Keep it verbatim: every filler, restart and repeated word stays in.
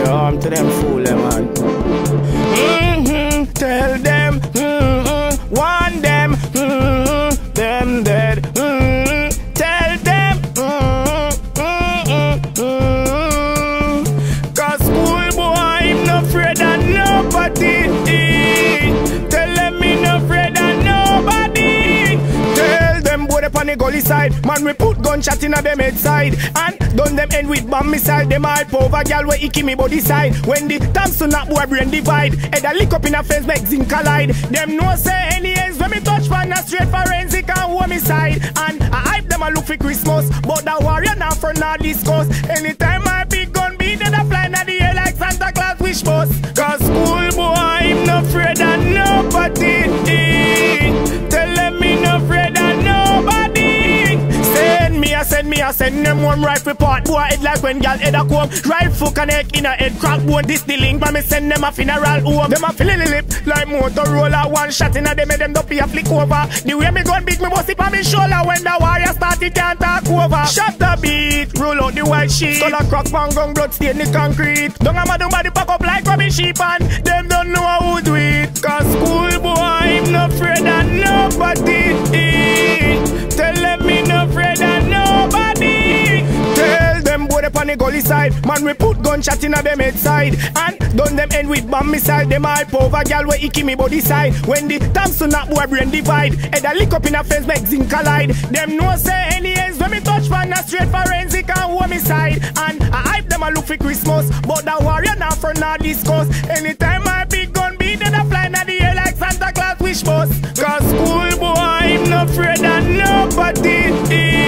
your arm to them fool, man. Mm-hmm, tell them, mm-hmm, want them, mm-hmm, them dead. Mm-hmm, tell them, mm-hmm, mm-hmm. Cause schoolboy, I'm not afraid of nobody. Tell them me not afraid of nobody. Tell them boy up on the gully side. Man, we put gunshot in a them head side. And done them end with bomb missile. Them all power girl where icky me body side. When the times to not boy brain divide. Head a lick up in a fence make zinc collide. Them no say any ends when me touch man a straight forensic and homicide. And I hype them a look for Christmas. But the warrior now for not discuss. Anytime my big gun be dead a fly in the air like Santa Claus wish bus. Cause schoolboy I'm not afraid of nobody. Tell them me not afraid of nobody. Send me, I send me, I send them one rifle part. Boy head like when y'all head a comb. Rifle connect in a head crack bone. This the link, but me send them a funeral home. Them a feeling the lip like Motorola. One shot in a them, them dopey a flick over. The way me gun big, me bust it on me shoulder. When the warrior started, can't talk over. Shot the beat, roll out the white sheet. Color crack, bang, gun, blood stain the concrete. Don't have my body pack up like rubbish sheep. And them don't know how to do it. Cause schoolboy, I'm not afraid of nobody. Tell them me not afraid of nobody. Tell them boy up on the gully side. Man, we put gunshot in a them head side. And done them end with bomb missile. Them all power girl where icky me body side. When the times to not boy brain divide. Head a lick up in a fence make zinc collide. Them no say any ends when me touch man a straight forensic and homicide. And I hype them a look for Christmas. But the warrior now for not discuss. Anytime my big gun be dead a fly in the air like Santa Claus wish bus. Cause schoolboy I'm not afraid of nobody.